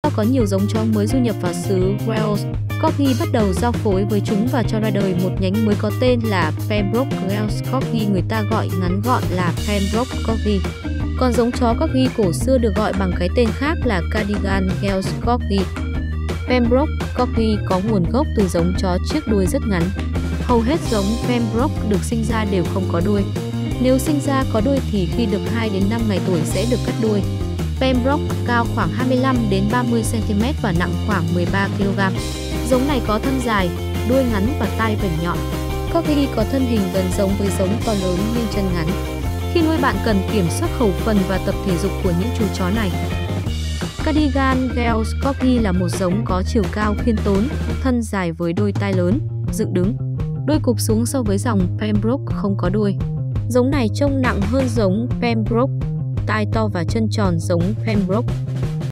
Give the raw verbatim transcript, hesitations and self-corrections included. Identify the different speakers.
Speaker 1: Do có nhiều giống chó mới du nhập vào xứ Wales, Corgi bắt đầu giao phối với chúng và cho ra đời một nhánh mới có tên là Pembroke Wales Corgi, người ta gọi ngắn gọn là Pembroke Corgi. Còn giống chó Corgi cổ xưa được gọi bằng cái tên khác là Cardigan Wales Corgi. Pembroke Corgi có nguồn gốc từ giống chó chiếc đuôi rất ngắn. Hầu hết giống Pembroke được sinh ra đều không có đuôi. Nếu sinh ra có đuôi thì khi được hai đến năm ngày tuổi sẽ được cắt đuôi. Pembroke cao khoảng hai mươi lăm đến ba mươi xăng-ti-mét và nặng khoảng mười ba ki lô gam. Giống này có thân dài, đuôi ngắn và tai vểnh nhọn. Corgi có thân hình gần giống với giống to lớn nhưng chân ngắn. Khi nuôi bạn cần kiểm soát khẩu phần và tập thể dục của những chú chó này. Cardigan Wales Corgi là một giống có chiều cao khiêm tốn, thân dài với đôi tai lớn, dựng đứng, đuôi cụp xuống so với dòng Pembroke không có đuôi. Giống này trông nặng hơn giống Pembroke, tai to và chân tròn giống Pembroke.